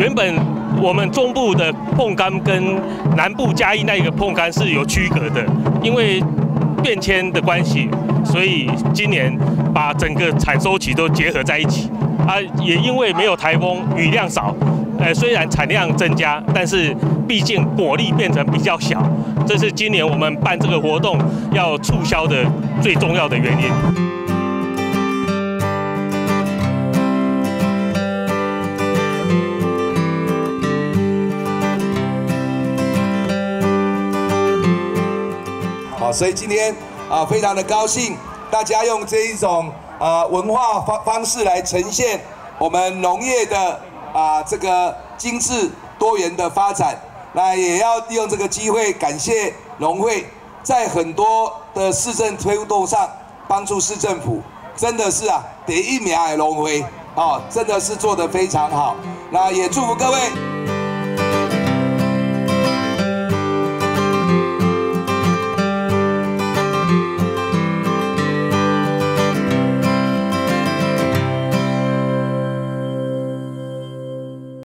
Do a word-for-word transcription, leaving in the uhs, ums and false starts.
原本我们中部的椪柑跟南部嘉义那一个椪柑是有区隔的，因为变迁的关系，所以今年把整个产收期都结合在一起。啊，也因为没有台风，雨量少，呃，虽然产量增加，但是毕竟果粒变成比较小，这是今年我们办这个活动要促销的最重要的原因。 好，所以今天啊，非常的高兴，大家用这一种啊文化方方式来呈现我们农业的啊这个精致多元的发展。那也要利用这个机会，感谢农会在很多的市政推动上帮助市政府，真的是啊第一名的农会啊，真的是做得非常好。那也祝福各位。